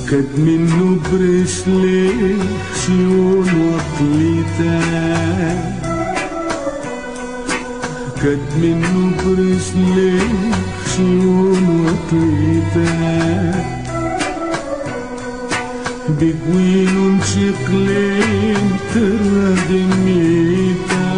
كد منه برجلي شيون وقليتا، كد منه برجلي شيون وقليتا، بقوين شقلين ترد ميتا،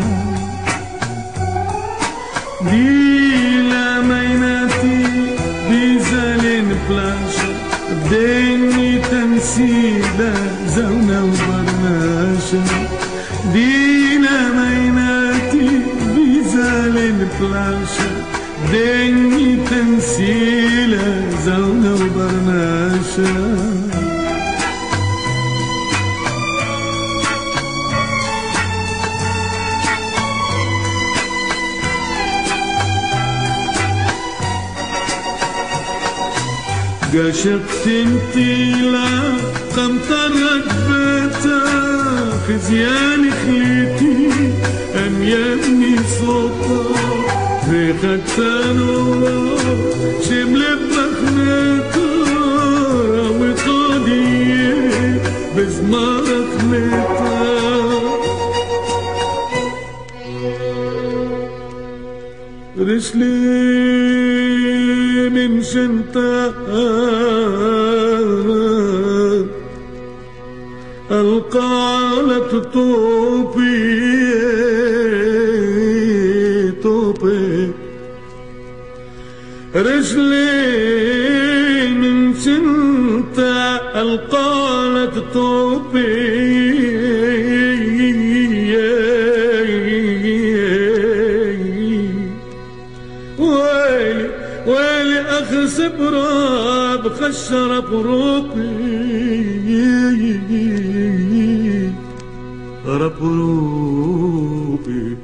دي لميناتي بيزالين بلاشا، بديني تمثيلة زونة وبرناشا، دي لميناتي بيزالين بلاشا، بديني تمثيلة زونة وبرناشا. قشقت انتيلا قمطرت بيتا، خزيان خليتي ام يبني صوتا، ريخك سنولا شمل بخنتا، راوي قادية بزمار خليتا، رجلي من شنطة القالة طوبي طوبي، رجلي من شنطة القالة طوبي، ويلي أخسب راب خشر بروبي، رب روبي.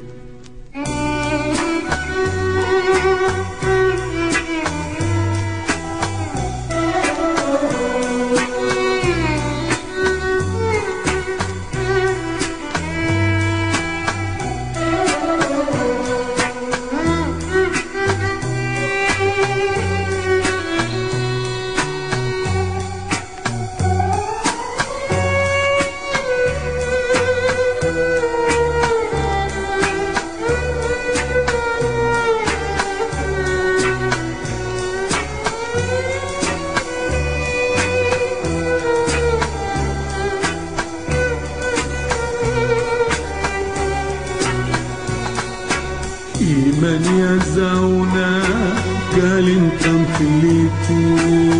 إيمان يا زونا قال انت مخليتي،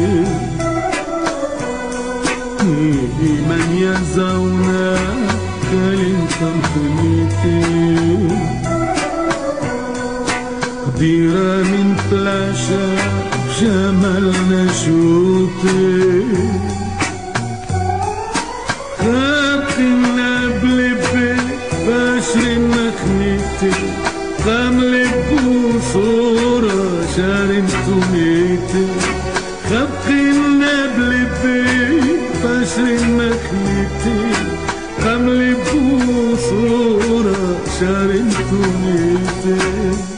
إيمان يا زونا قال انت مخليتي، قديرة من فلاشة بجمالنا شوتي، خابتنا بلبي باشر مخنيتي، خاملي بصورة شارم سميتي، خبقينا بلبي باشر مخنيتي، خاملي بصورة شارم سميتي.